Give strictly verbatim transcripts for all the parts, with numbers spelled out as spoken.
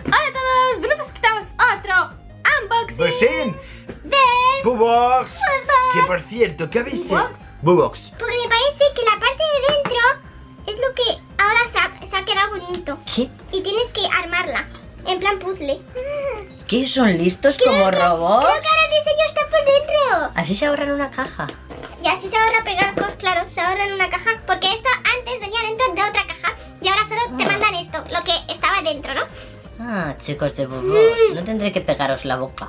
Hola a todos, bueno pues quitamos otro unboxing Pues sí, de Boobox. Boobox. Que por cierto, ¿qué habéis hecho? ¿Boobox? Boobox. Porque me parece que la parte de dentro es lo que ahora se ha, se ha quedado bonito. ¿Qué? Y tienes que armarla, en plan puzzle. ¿Qué son listos Creo como que- robots? Creo que ahora el diseño está por dentro. Así se ahorran una caja. Y así se ahorra pegar cosas, claro, se ahorra en una caja. Porque esto antes venía dentro de otra caja. Y ahora solo te mandan esto, lo que estaba dentro, ¿no? Ah, chicos de Boobox, no tendré que pegaros la boca.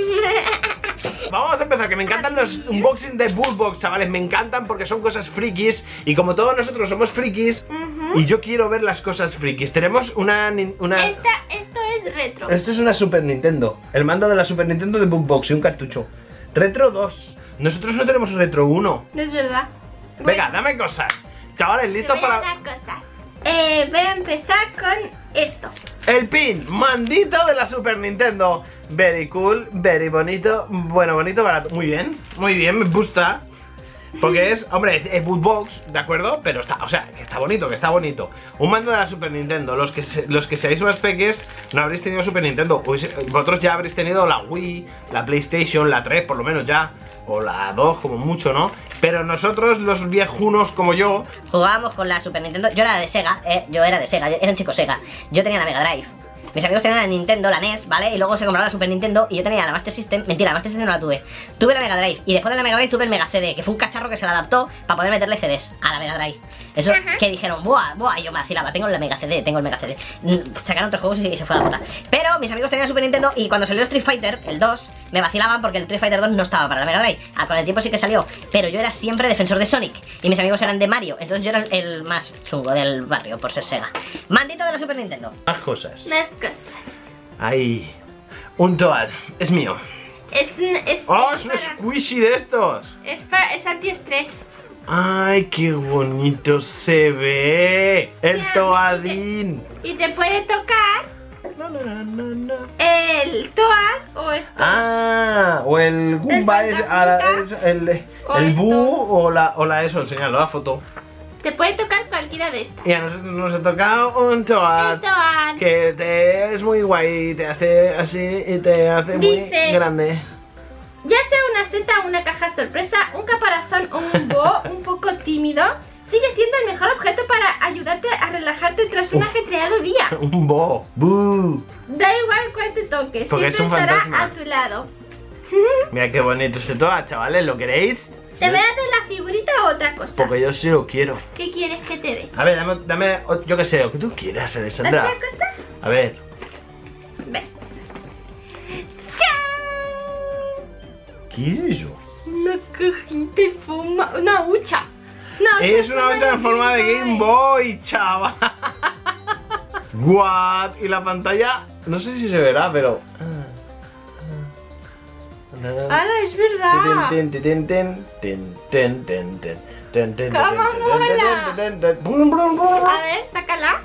Vamos a empezar, que me encantan los unboxing de Boobox, chavales. Me encantan porque son cosas frikis. Y como todos nosotros somos frikis, Ujú. y yo quiero ver las cosas frikis. Tenemos una... nin- una... Esta, Esto es retro. Esto es una Super Nintendo. El mando de la Super Nintendo de Boobox y un cartucho. Retro dos. Nosotros no tenemos Retro uno. No es verdad. Venga, Bueno, dame cosas. Chavales, te ¿listos voy a para...? dar cosas. Eh, voy a empezar con esto. El pin, mandito de la Super Nintendo. Very cool, very bonito. Bueno, bonito, barato. Muy bien, muy bien, me gusta. Porque es, hombre, es, es Bootbox, ¿de acuerdo? Pero está, o sea, que está bonito, que está bonito. Un mando de la Super Nintendo. Los que, se- los que seáis más peques no habréis tenido Super Nintendo. Pues, vosotros ya habréis tenido la Wii, la PlayStation, la tres por lo menos ya. O la dos como mucho, ¿no? Pero nosotros, los viejunos como yo... Jugábamos con la Super Nintendo. Yo era de Sega, eh, yo era de Sega, era un chico Sega. Yo tenía la Mega Drive. Mis amigos tenían la Nintendo, la N E S, ¿vale? Y luego se compraron la Super Nintendo y yo tenía la Master System. Mentira, la Master System no la tuve. Tuve la Mega Drive y después de la Mega Drive tuve el Mega C D, que fue un cacharro que se le adaptó para poder meterle C Ds a la Mega Drive. Eso Ajá. que dijeron, buah, buah, y yo me vacilaba, tengo la Mega C D, tengo el Mega C D. Mm, Sacaron tres juegos y, y se fue a la puta. Pero mis amigos tenían la Super Nintendo y cuando salió Street Fighter, el dos, me vacilaban porque el Street Fighter dos no estaba para la Mega Drive. Ah, con el tiempo sí que salió, pero yo era siempre defensor de Sonic y mis amigos eran de Mario, entonces yo era el, el más chungo del barrio por ser Sega. Mandito de la Super Nintendo. Más cosas. Más cosas. Ahí. Un Toad. Es mío. Es, un- es, ¡Oh, es es un para- squishy de estos! es, para, es antiestrés. ¡Ay, qué bonito se ve! ¡El Ya, Toadín! Y te puede tocar No, no, no, no, no. el Toad o esto. Ah, o el Goomba, El es, a la- fantasmita. es el, O el esto. Boo o la, o la eso, enseñalo, la foto. Te puede tocar cualquiera de estas. Y a nosotros nos ha tocado un Toad. El Toad. Que te, es muy guay, te hace así y te hace muy Dice- grande. Ya sea una seta o una caja sorpresa, un caparazón o un búho un poco tímido, sigue siendo el mejor objeto para ayudarte a relajarte tras un Uf. ajetreado día. Un Bo. Boo. Da igual cuál te toque, Porque es siempre un estará fantasma. a tu lado. Mira qué bonito este Toad, chavales, ¿lo queréis? ¿Te voy a dar la figurita o otra cosa? Porque yo sí lo quiero. ¿Qué quieres que te dé? A ver, dame, dame o- yo qué sé, lo que tú quieras, Alessandra. ¿Otra cosa? A ver. Ve. ¡Chao! ¿Qué es eso? Una cajita de forma... Una hucha. Una hucha Es una hoja en forma de Game Boy, chaval. What? Y la pantalla, no sé si se verá, pero... ¡Hala, es verdad! Ten, ten, ten, ten, ten, ten, ten, ten, ten, ten, ¡Cómo ten, mola! ten, ten, ten, brum, brum, brum. A ver, sácala.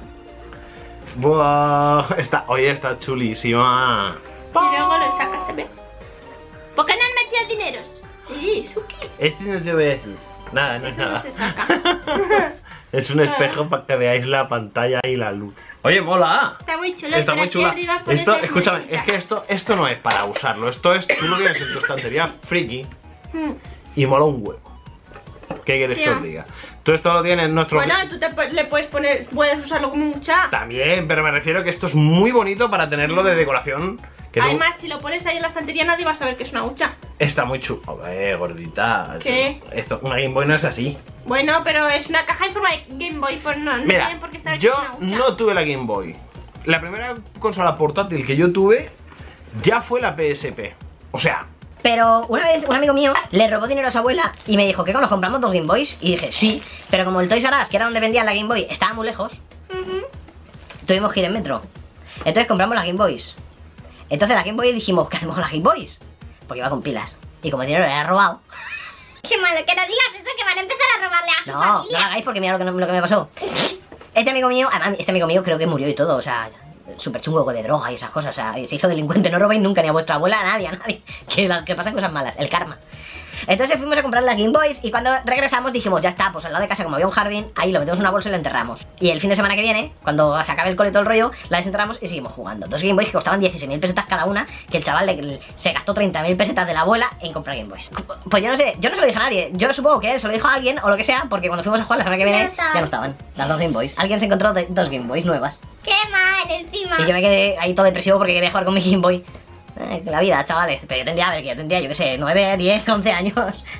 Buah, está, oye, está chulísima. Y luego lo sacas, ¿se ve? ¿Por qué no han metido dineros? Sí, Suki. Este no se ve azul. Nada, no es Eso no nada. se saca. Es un espejo para que veáis la pantalla y la luz. Oye, mola. Está muy chulo. Está pero muy aquí chula. arriba pones Esto, las escúchame, moneditas. es que esto, esto no es para usarlo. Esto es, tú lo tienes en tu estantería friki Hmm. y mola un huevo. ¿Qué quieres Sí. que os diga? Tú esto lo tienes en nuestro... Bueno, tú te pu- le puedes poner, puedes usarlo como mucha. También, pero me refiero que esto es muy bonito para tenerlo de decoración. Que no- Además, si lo pones ahí en la estantería, nadie va a saber que es una hucha. está muy chulo. Hombre, gordita. ¿Qué? Esto, una Game Boy no es así. Bueno, pero es una caja en forma de Game Boy, pues no, no Mira, tienen por qué saber yo que es una hucha. no tuve la Game Boy. La primera consola portátil que yo tuve ya fue la P S P. O sea, Pero una vez un amigo mío le robó dinero a su abuela y me dijo, ¿qué nos compramos dos Game Boys? Y dije, sí, pero como el Toys R Us, que era donde vendían la Game Boy, estaba muy lejos, Ujú. tuvimos que ir en metro. Entonces compramos las Game Boys. Entonces la Game Boy dijimos, ¿qué hacemos con las Game Boys? Porque iba con pilas. Y como el dinero le era robado, Qué malo que no digas eso, que van a empezar a robarle a su no, no lo familia. hagáis porque mira lo que, lo que me pasó. Este amigo mío, además, este amigo mío creo que murió y todo, o sea, súper chungo de droga y esas cosas, o sea, se hizo delincuente. No robéis nunca ni a vuestra abuela, a nadie, a nadie. Que, la- que pasan cosas malas, el karma. Entonces fuimos a comprar las Game Boys y cuando regresamos dijimos, ya está, pues al lado de casa como había un jardín, ahí lo metemos en una bolsa y lo enterramos. Y el fin de semana que viene, cuando se acabe el cole y todo el rollo, la desenterramos y seguimos jugando. Dos Game Boys que costaban dieciséis mil pesetas cada una, que el chaval le, se gastó treinta mil pesetas de la abuela en comprar Game Boys. Pues yo no sé, yo no se lo dije a nadie, yo supongo que él se lo dijo a alguien o lo que sea, porque cuando fuimos a jugar la semana que viene Ya no estaban. ya no estaban las dos Game Boys. Alguien se encontró de- dos Game Boys nuevas. Qué mal, encima. Y yo me quedé ahí todo depresivo porque quería jugar con mi Game Boy. Eh, la vida, chavales. Pero yo tendría, a ver, que yo tendría, yo qué sé, nueve, diez, once años.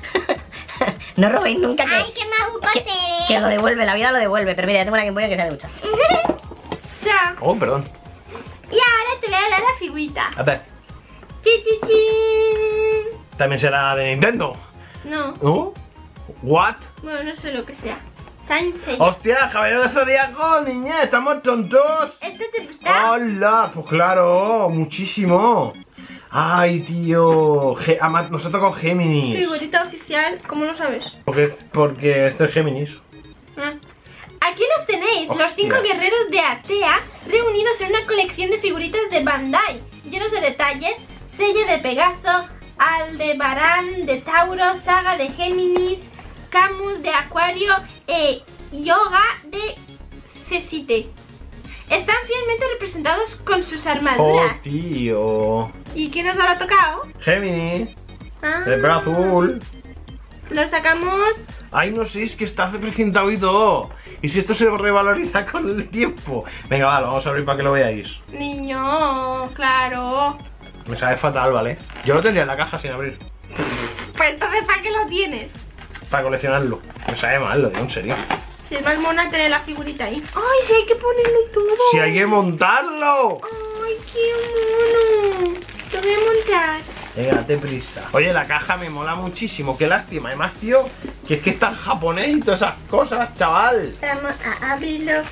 No robéis nunca que, Ay, qué maluco que, seré. que lo devuelve, la vida lo devuelve. Pero mira, yo tengo una Game Boy que sea de ducha. So, Oh, perdón. y ahora te voy a dar la figurita. A ver, Chi, chi, chi. también será de Nintendo. No, ¿No? ¿What? bueno, no sé lo que sea. Saint Seiya. ¡Hostia, Caballero de Zodíaco, niña! ¡Estamos tontos! ¿Este te gusta? ¡Hola! Pues claro, muchísimo. Ay, tío. Ge- ama- nos ha tocado Géminis. Figurita oficial, ¿cómo lo sabes? Porque, porque este es Géminis. Ah. Aquí los tenéis, los Hostias. cinco guerreros de Atea reunidos en una colección de figuritas de Bandai, llenos de detalles, Seiya de Pegaso, Aldebarán de Tauro, Saga de Géminis, Camus de Acuario e Yoga de Cesite. Están fielmente representados con sus ¡Oh, armaduras. tío! ¿Y qué nos habrá tocado? Géminis, Ah, de pelo azul. Lo sacamos. Ay, no sé, es que está precintado y todo. ¿Y si esto se revaloriza con el tiempo? Venga, va, lo vamos a abrir para que lo veáis. Niño, claro. Me sabe fatal, ¿vale? Yo lo tendría en la caja sin abrir. Pues entonces, ¿para qué lo tienes? Para coleccionarlo. Me sabe mal, lo digo en serio. Si es más mona tener la figurita ahí. ¡Ay, si hay que ponerlo y todo! ¡Si hay que montarlo! ¡Ay, qué mono! Lo voy a montar. Venga, date prisa. Oye, la caja me mola muchísimo. Qué lástima. Además, tío, que es que está en japonés y todas esas cosas, chaval. Vamos a abrirlo.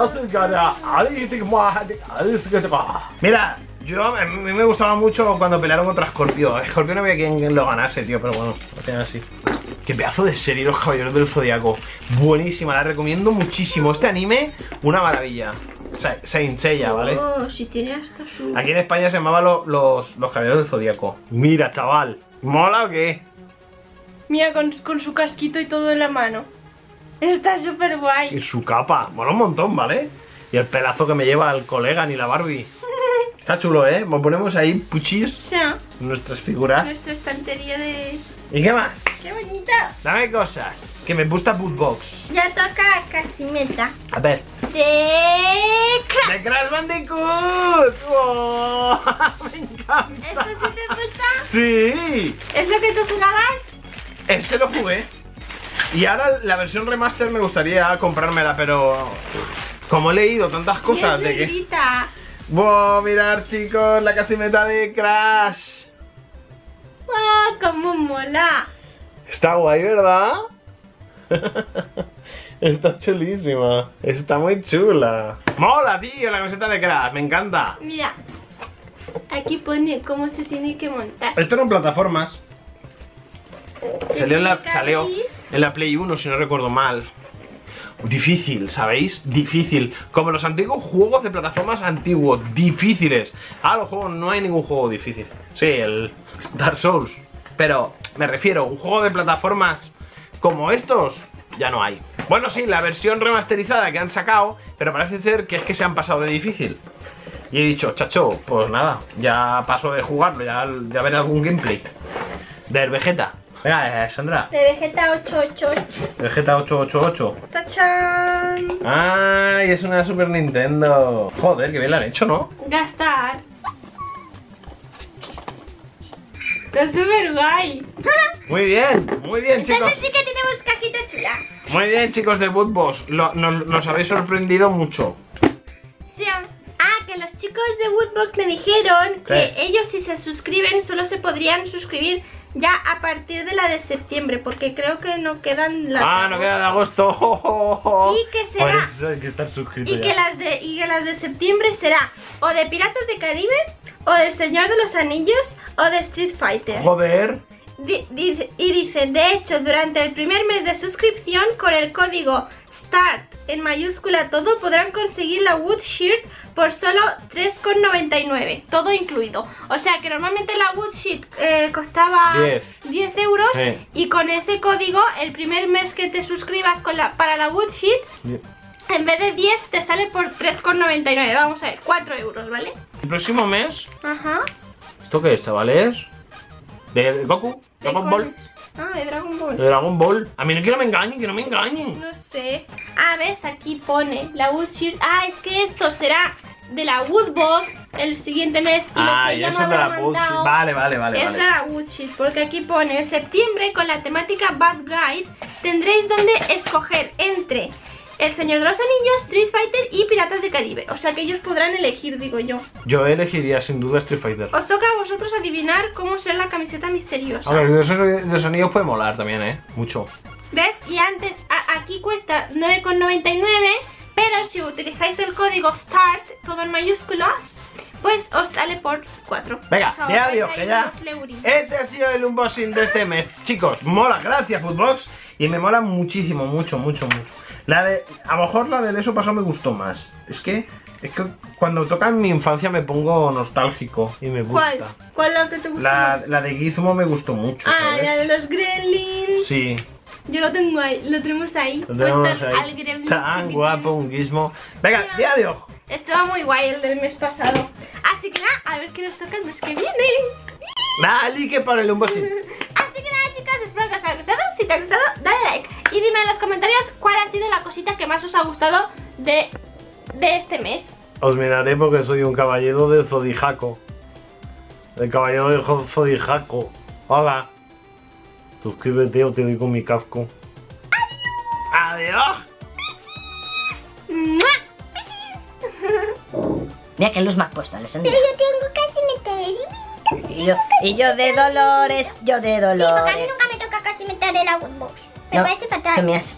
Mira, yo a mí me gustaba mucho cuando pelearon contra Scorpio. Scorpio no había quien lo ganase, tío, pero bueno, lo tienen así. Qué pedazo de serie, Los Caballeros del Zodiaco. Buenísima, la recomiendo muchísimo. Este anime, una maravilla. Sa- Saint Seiya, ¿vale? Oh, si tiene hasta su... Aquí en España se llamaba lo- los, los Caballeros del Zodiaco. Mira, chaval. ¿Mola o qué? Mira, con, con su casquito y todo en la mano. Está súper Y guay. su capa. Mola un montón, ¿vale? Y el pelazo que me lleva el colega ni la Barbie. Está chulo, ¿eh? Ponemos ahí puchis, O sea, nuestras figuras. nuestra estantería de... ¿Y qué más? ¡Qué bonita! Dame cosas. Que me gusta Bootbox. Ya toca Casimeta. A ver. De... Crash. ¡De Crash Bandicoot! ¡Oh! ¡Me encanta! ¿Esto sí te gusta? ¡Sí! ¿Es lo que tú jugabas? Este lo jugué. Y ahora la versión remaster me gustaría comprármela, pero... Como he leído tantas cosas Y de es que... negrita. ¡Wow! Mirad, chicos, la casimeta de Crash. ¡Wow! ¡Cómo mola! Está guay, ¿verdad? Está chulísima. Está muy chula. ¡Mola, tío! La camiseta de Crash, me encanta. Mira, aquí pone cómo se tiene que montar. Esto eran plataformas. Salió en la, tiene que salió abrir. en la Play uno, si no recuerdo mal. Difícil, ¿sabéis? Difícil. Como los antiguos juegos de plataformas antiguos. Difíciles. Ahora los juegos no hay ningún juego difícil. Sí, el Dark Souls. Pero me refiero, un juego de plataformas como estos, ya no hay. Bueno, sí, la versión remasterizada que han sacado, pero parece ser que es que se han pasado de difícil. Y he dicho, chacho, pues nada, ya paso de jugarlo, ya, ya veré algún gameplay. Del Vegeta. Venga, eh, Sandra. De Vegeta ocho ocho ocho. Vegeta ocho ocho ocho. ¡Tachán! ¡Ay! Es una Super Nintendo. Joder, que bien la han hecho, ¿no? Gastar. Está súper guay. Muy bien, muy bien, chicos. Entonces sí que tenemos cajita chula. Muy bien, chicos de Bootbox. Lo- nos, nos habéis sorprendido mucho. Sí. Ah, que los chicos de Woodbox me dijeron que ¿Qué? ellos si se suscriben solo se podrían suscribir ya a partir de la de septiembre, porque creo que no quedan las Ah, de no agosto. queda de agosto. Y que será- Por eso hay que estar suscrito Y ya. que las de y que las de septiembre será o de Piratas de Caribe, o del Señor de los Anillos, o de Street Fighter. Joder. Di- di- y dice, de hecho, durante el primer mes de suscripción, con el código START en mayúscula todo, podrán conseguir la Wood Sheet por solo tres con noventa y nueve, todo incluido. O sea que normalmente la Wood Sheet eh, costaba diez euros, Sí. y con ese código, el primer mes que te suscribas con la, para la Wood Sheet, Bien. en vez de diez te sale por tres con noventa y nueve. Vamos a ver, cuatro euros, ¿vale? El próximo mes, Ajá. ¿esto qué es, chavales? ¿De Goku? ¿De ¿Dragon cuál? Ball? Ah, de Dragon Ball. ¿De Dragon Ball? A mí no quiero me engañen, que no me engañen. No sé. Ah, ves, aquí pone la Wood Sheet. Ah, es que esto será de la Wood Box el siguiente mes. Y Ah, lo que y ya eso me es de la habrá Wood mandado Sheet. Vale, vale, vale, es vale. de la Wood Sheet, porque aquí pone en septiembre con la temática Bad Guys tendréis donde escoger entre El Señor de los Anillos, Street Fighter y Piratas del Caribe. O sea que ellos podrán elegir, digo yo. Yo elegiría sin duda Street Fighter. Os toca a vosotros adivinar cómo será la camiseta misteriosa. A ver, de esos de sonidos puede molar también, ¿eh? Mucho. ¿Ves? Y antes, a- aquí cuesta nueve con noventa y nueve, pero si utilizáis el código START, todo en mayúsculas, pues os sale por cuatro. Venga, Os ya ahorráis digo ahí que ya. unos leurinos. Este ha sido el unboxing de este mes. Chicos, mola, gracias Foodbox. Y me mola muchísimo, mucho, mucho, mucho. La de, a lo mejor la del eso pasado me gustó más. Es que, es que cuando toca en mi infancia me pongo nostálgico y me gusta. ¿Cuál? ¿Cuál es la que te gusta La, más? la de Gizmo me gustó mucho, Ah, ¿sabes? la de los gremlins. Sí, Yo lo tengo ahí, lo tenemos ahí. lo tenemos puesto ahí. al gremlin Tan chiquitín. guapo un Gizmo. Venga, día de ojo. Estaba muy guay el del mes pasado. Así que nada, a ver qué nos toca el mes que viene. Dale que para el unboxing. Así que nada, chicos, espero que os haya gustado. Si te ha gustado, dale like. Y dime en los comentarios cuál ha sido la cosita que más os ha gustado de, de este mes. Os miraré porque soy un caballero del Zodiaco. El caballero del jo- Zodiaco. Hola. Suscríbete o te doy con mi casco. Adiós. ¡Mua! Mira qué luz me has puesto, Alessandra. Pero yo tengo casi meter. Y yo, y yo de dolores, yo de Sí, porque a mí dolores. nunca me toca casi meter de la Woodbox. Me No, parece tú fatal. me has